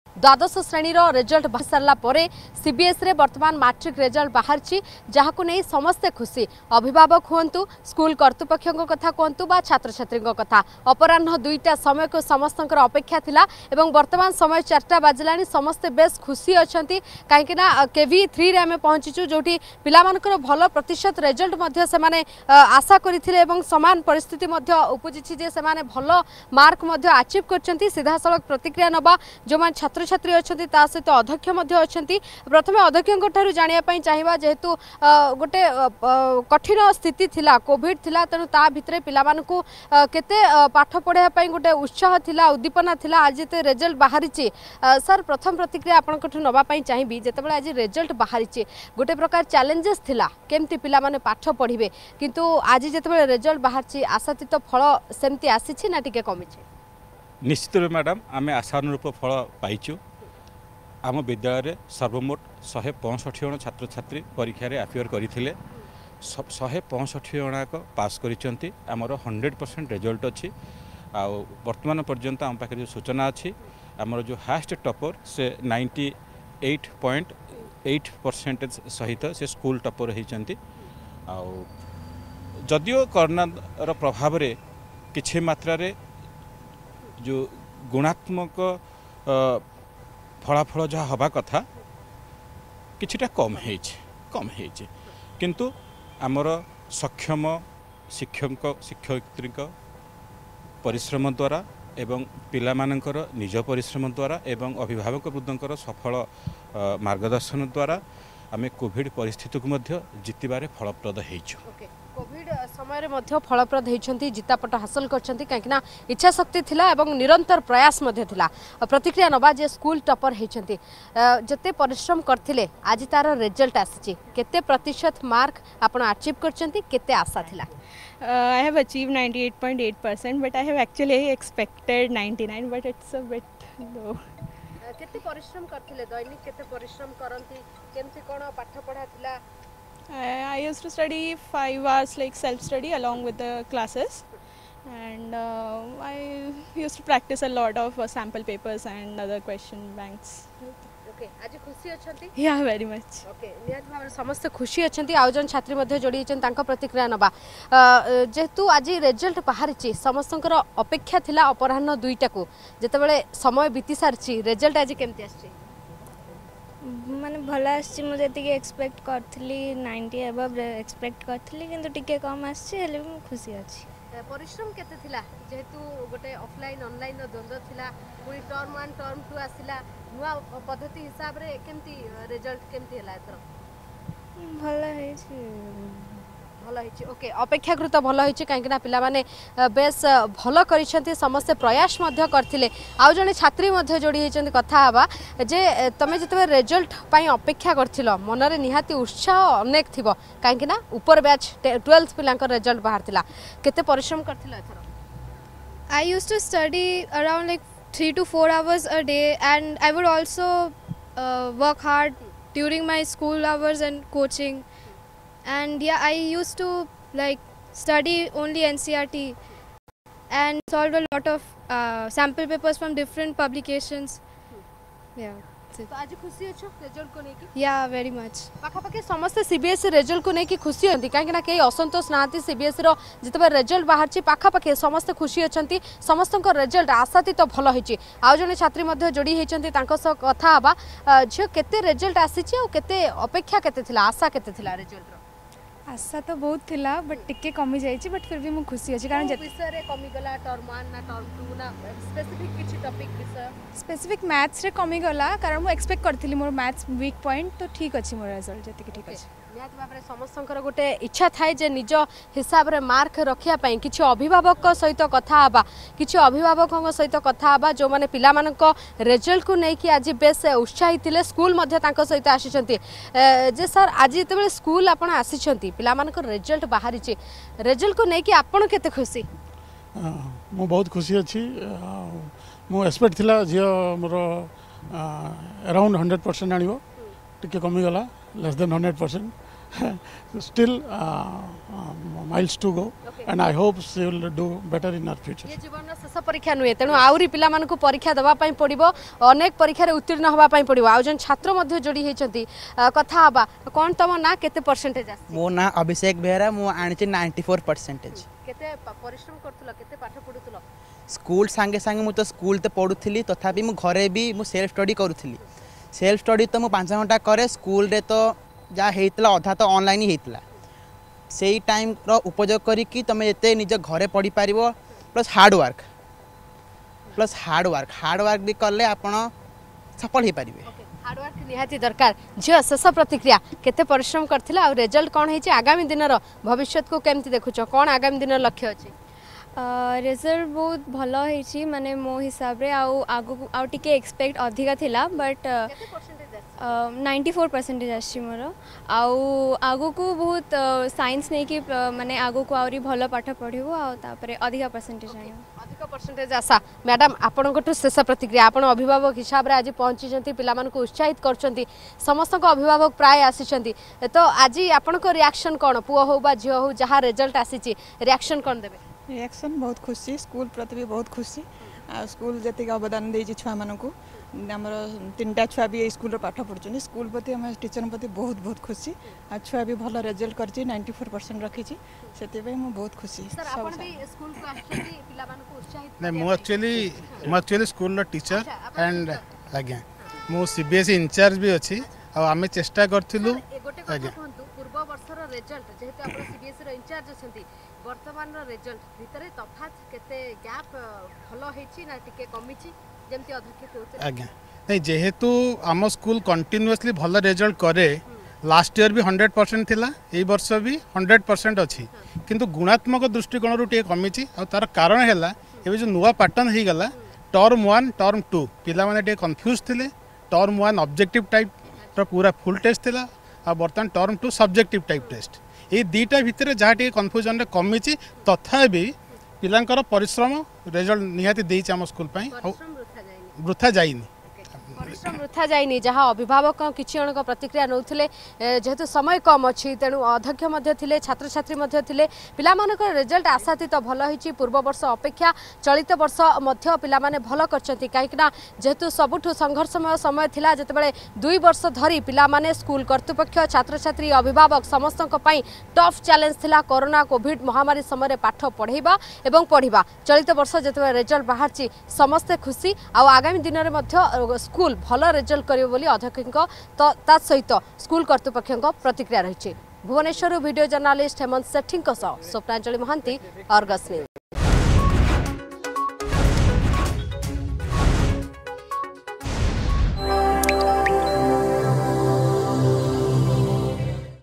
द्वादश श्रेणी रिजल्ट बाहर सारा सीबीएसई रे वर्तमान मैट्रिक रिजल्ट बाहर जहां नहीं समस्ते खुशी अभिभावक हूँ स्कूल कर्तृपक्ष कथा कहतु बा छात्र छात्री कथा अपराह 2टा समय को समस्त अपेक्षा थिला एवं वर्तमान समय 4टा बाजिला समस्ते बेस खुशी अच्छा कहीं केवी 3 रे आम पहुँचीचु जो पिलामानकर भल प्रतिशत रिजल्ट से आशा करते सामान परिस्थिति उपजी जे से भल मार्क आचिव कर सीधा सड़क प्रतिक्रिया नवा जो छात्र छात्री अच्छा सहित अध्यक्ष अच्छा प्रथम अध्यक्ष जानापी चाहिए जेहेतु गोटे कठिन स्थिति थिला कोविड थिला तेणु ता भितर पिलामानकु केते पाठ पढ़ाई गोटे उत्साह थिला उद्दीपना थिला आज ये रिजल्ट बाहरी सर प्रथम प्रतिक्रिया आपंठ नापी चाहिए जितेबाला आज रिजल्ट बाहरी गोटे प्रकार चैलेंजेस थिला केमती पिला माने पाठ पढ़े किंतु आज जितेबाला रिजल्ट बाहरी आशातीत फल सेमती आसी ना टिके कमी निश्चित रूप मैडम आम आशानुरूप फल पाइचु आम विद्यालय सर्वमोट 165 जन छात्र छात्री परीक्षा आफियर करते 165 जनाक पास करिसेंती आमर 100% रिजल्ट अच्छी वर्तमान पर्यंत आम पाखे जो सूचना अच्छी आमर जो हास्ट टॉपर से 98.8% सहित से स्कूल टॉपर होती जदियो कोरोना प्रभाव रे किछि मात्रा रे जो गुणात्मक फलाफल जहाँ हवा कथा किछिटा कम है किंतु आमर सक्षम शिक्षयित्री परिश्रम द्वारा एवं पिलामानंकर निज परिश्रम द्वारा एवं अभिभावक वृद्धंकर सफल मार्गदर्शन द्वारा आम कोविड परिस्थिति को मध्य जितबारे फलप्रद होइछु। कोविड समय रे फलप्रद होती जितापट हासिल करछंती कहीं इच्छा शक्ति थिला एवं निरंतर प्रयास थिला प्रतिक्रिया नवा जे स्कूल टॉपर होती जते परिश्रम करथिले आज तार रिजल्ट आसी केते प्रतिशत मार्क आपण अचीव करछंती केते आशा थिला I have achieved 98.8% but I have actually expected 99 but it's a bit low. केते परिश्रम करथिले दैनिक केते परिश्रम करंती केमती कोन पाठ पढ़ा थिला I used to study 5 hours like self-study along with the classes and I used to practice a lot of sample papers and other question banks. Okay, आज खुशी अछंती? Yeah, very much. Okay, नियत भाव समस्त खुशी अछंती आउ जन छात्री मध्ये जोड़ी छन तांका प्रतिक्रिया नबा जेहेतु आज रिजल्ट बाहरी समस्तंकर अपेक्षा थिला अपराह्न 2टा को जेतेबेले समय बीती सारची रिजल्ट आज केमती आछि माने भला आछि मु जति के एक्सपेक्ट करथली 90 अबव एक्सपेक्ट करथली किंतु टिके कम आछि हेले मु खुशी अछि परिश्रम केते थिला जेहेतु गोटे ऑफलाइन ऑनलाइन द्वंद्व थिला पूरी टर्म 1 टर्म 2 आसिला नुआ पद्धति हिसाब रे केमती रिजल्ट केमती हला एथरो भला है छी भला है छी ओके अपेक्षाकृत भला है छी काहेकि पिला माने बेस भलो करिसेंती समस्त प्रयास मध्य करथिले आउ जने छात्री मध्य जोड़ी हेचंती कथा हबा जे तमे जतबे रिजल्ट पई अपेक्षा करथिलो मनरे निहाती उत्साह अनेक थिबो काहेकि ऊपर बैच 12th पिलांक रिजल्ट बाहर थिला केते परिश्रम करथिलो एथरो I used to study around like 3 to 4 hours a day and I would also work hard during my school hours and coaching and yeah I used to like study only NCERT and solve a lot of sample papers from different publications. Yeah. तो आज खुशी अच्छो result को नेकी या very much पाखा पाखे समस्त सीबीएसई रिजल्ट को नेकी खुशी हंती काहेकि कई असंतोष नाती सीबीएसई रो जितबे रिजल्ट बाहरची पाखा पाखे समस्त खुशी अछंती समस्तक रिजल्ट आशातीत भल होईची आउ जने छात्री मध्ये जोड़ी हेचंती तांको स कथा हबा जे केते रिजल्ट आसीची आ केते अपेक्षा केते थिला आशा केते थिला रिजल्ट रो आशा तो बहुत थिला बट टिके कमी जाइछि बट फिर भी मु खुशी अछि कारण विषय रे कमी गला टर्म 1 ना टर्म 2 ना स्पेसिफिक किछि टॉपिक विषय स्पेसिफिक मैथ्स रे कमी गला कारण मु एक्सपेक्ट करथिली मोर मैथ्स वीक पॉइंट तो ठीक अछि मोर रिजल्ट जति कि ठीक अछि निहात भाबरे समस्तंकर गोटे इच्छा थाए जे निज हिसाब रे मार्क रखिया पई किछि अभिभावक सहित कथा हबा किछि अभिभावकक सहित कथा हबा जो माने पिला मानक रिजल्ट को नै कि आज बेस उत्साहित थिले स्कूल मध्ये तांको सहित आसीचंती जे सर आज जेतेबेले स्कूल आपण आसीचंती पिला मानक रिजल्ट बाहरी रिजल्ट को नै कि आपण केते खुशी मु बहुत खुशी अछि मु एक्सपेक्ट थिला जे मोर अराउंड 100% आनिबो टिके कमी गला less than 100% still miles to go, and I hope she will do better in her future. ये जीवन शेष परीक्षा नुहे तेणु आउरी पिला मानकु परीक्षा दवा पई पड़िबो अनेक परीक्षा रे उत्तीर्ण होबा पई पड़िबो आ जन छात्र मध्ये जोड़ी हेचंती कथा हबा कोन तम ना केते परसेंटेज आसी मो ना अभिषेक बेहरा मो आनिचे 94%। केते परिश्रम करथुलो केते पाठ पढुथुलो स्कूल सांगे सांगे मु तो स्कूल ते पढुथली तथापि मु घरे भी मु सेल्फ स्टडी करूथली। सेल्फ स्टडी तो मु 5 घंटा करे स्कूल रे तो जा हेतला अधा तो ऑनलाइन ही हेतला से टाइम रो उपयोग करी कि तमे एते निज घरे पढ़ी पारिबो प्लस हार्ड वर्क भी करले आपण सफल हे पारिबे। हार्ड वर्क निहाती दरकार झियो शेष प्रतिक्रिया केते परिश्रम करथिला आ रिजल्ट कोन हेची आगामी दिन रो भविष्य को केमति देखुचो कोन आगामी दिन लक्ष्य अछि रिजल्ट बहुत भल होइछि माने मो हिसाब रे आउ टिके एक्सपेक्ट अधिका थिला बट 94% आछि मोर आगु को बहुत साइंस नहीं कि माने आगु को आउरी भल पाठ पढिबो आ तापरे अधिका परसेंटेज आइयो अधिक परसेंटेज आशा। मैडम आपनकटु शेष प्रतिक्रिया आपण अभिभावक हिसाब रे आज पहुंची जंती पिला मन को उत्साहित करचंती समस्त को अभिभावक प्राय आसीचंती तो आज आपनको रिएक्शन कोन पुओ हो बा झियो हो जहा रिजल्ट आसीची रिएक्शन कोन देबे रिएक्शन बहुत खुशी स्कूल प्रति भी बहुत खुशी आ स्कूल जति अवदान देछि छुआ मानकु हमर 3टा छुआ भी स्कूल रो पाठ पढुछनी स्कूल प्रति हम टीचर प्रति बहुत बहुत खुशी आ छुआ भी भल रिजल्ट करछि 94% रखिछि सेते पे हम बहुत खुशी। सर आपण भी स्कूल को आछथि पिला मान को उत्साहित नै मो एक्चुअली स्कूल रो टीचर एंड आज्ञा मो सीबीएसई इंचार्ज भी अछि आ हमें चेष्टा करथिलु आज्ञा पूर्व वर्ष रो रिजल्ट जेहेतु आपण सीबीएसई रो इंचार्ज छथि वर्तमान रो रिजल्ट भितरे तफात केते गैप भलो हेछि ना टिके कमिछि जेमति अध्यक्ष कहउते आज्ञा नै जेहेतु आम स्कूल कंटिन्यूअसली भल रिजल्ट करे लास्ट ईयर भी 100% थिला एई वर्ष भी 100% अछि किंतु गुणात्मक दृष्टिकोण रु टिके कमिछि आ तार कारण हैला एबे जो नुवा पैटर्न हे गला टर्म 1 टर्म 2 पिला माने टिके कंफ्यूज थिले टर्म 1 ऑब्जेक्टिव टाइप रो पूरा फुल टेस्ट थिला आ बर्तन टर्म 2 सब्जेक्टिव टाइप टेस्ट ये दीटा भितर जहाँ टे कन्फ्यूजन रे कमी तथापि पिलांकर परिश्रम रिजल्ट निहाती देइछ आम स्कूल वृथा जाइनी परिश्रम वृथा जाइनी जहाँ अभिभावक किछि जणक प्रतिक्रिया नौथिले जेहेतु समय कम अछि तेणु अध्यक्ष मध्ये थिले छात्र छात्री मध्ये थिले पिला मानक रिजल्ट आशातीत भल होइछि पूर्व वर्ष अपेक्षा चलित वर्ष मध्ये पिला माने भल करचंती काहेकना जेहेतु सबुठु संघर्षमय समय थिला जतबेले 2 वर्ष धरी पिला माने स्कूल कर्तृपक्ष छात्र छात्री अभिभावक समस्तक पई टफ चैलेंज थिला कोरोना कोविड महामारी समय पाठ पढ़ेबा एवं पढ़िबा चलित वर्ष जतबेले रिजल्ट बाहरछि समस्त खुशी आ आगामी दिन रे मध्ये स्कूल भल रिजल्ट करियो बोली अध्यक्ष सहित स्कूल कर्तृपक्ष प्रतिक्रिया रही। Bhubaneswar video journalist Hemant Sethi Swapnanjali Mahanti, Argus news.